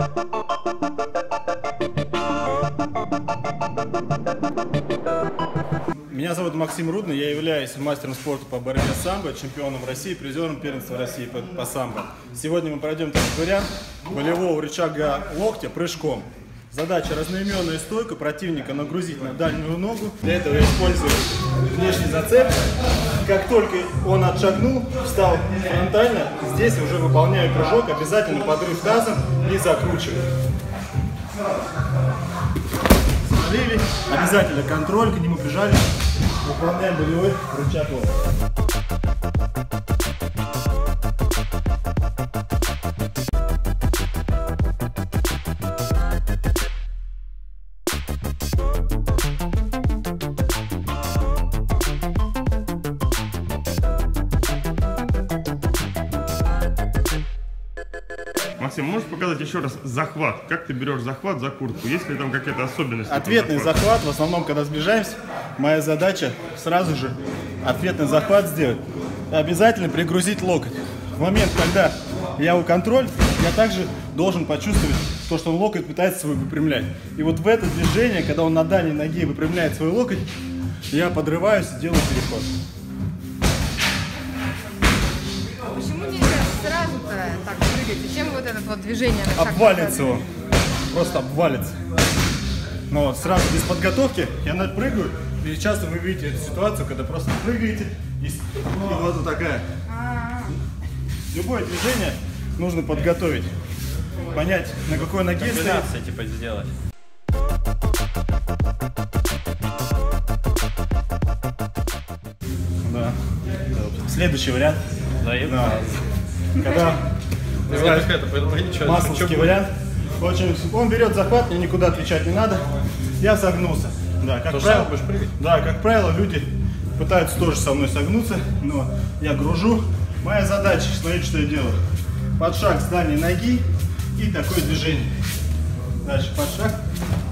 Меня зовут Максим Рудный, я являюсь мастером спорта по борьбе с самбо, чемпионом России, призером первенства России по самбо. Сегодня мы пройдем такой вариант болевого рычага локтя прыжком. Задача: разноименная стойка противника нагрузить на дальнюю ногу. Для этого я использую внешний зацеп. Как только он отшагнул, встал фронтально, здесь уже выполняю прыжок, обязательно подрыв тазом и закручиваю. Смотрели, обязательно контроль, к нему бежали, выполняем болевой рычаг локтя. Максим, можешь показать еще раз захват? Как ты берешь захват за куртку? Есть ли там какие-то особенности? Ответный захват, в основном, когда сближаемся, моя задача сразу же ответный захват сделать. Обязательно пригрузить локоть. В момент, когда я у контроль, я также должен почувствовать то, что он локоть пытается свой выпрямлять. И вот в это движение, когда он на дальней ноге выпрямляет свой локоть, я подрываюсь и делаю переход. Почему нельзя сразу-то так прыгать? Зачем вот это вот движение? Обвалится он. Просто обвалится. Но сразу без подготовки я прыгаю. И часто вы видите эту ситуацию, когда просто прыгаете и вот такая. Любое движение нужно подготовить. Понять, на какой ноге стоит. Комбинация типа сделать. Да. Следующий вариант. Да. Когда масловский вариант. Очень, он берет захват, мне никуда отвечать не надо. Я согнулся. Да, как правило, люди пытаются тоже со мной согнуться, но я гружу. Моя задача, смотрите, что я делаю. Подшаг с дальней ноги и такое движение. Дальше подшаг.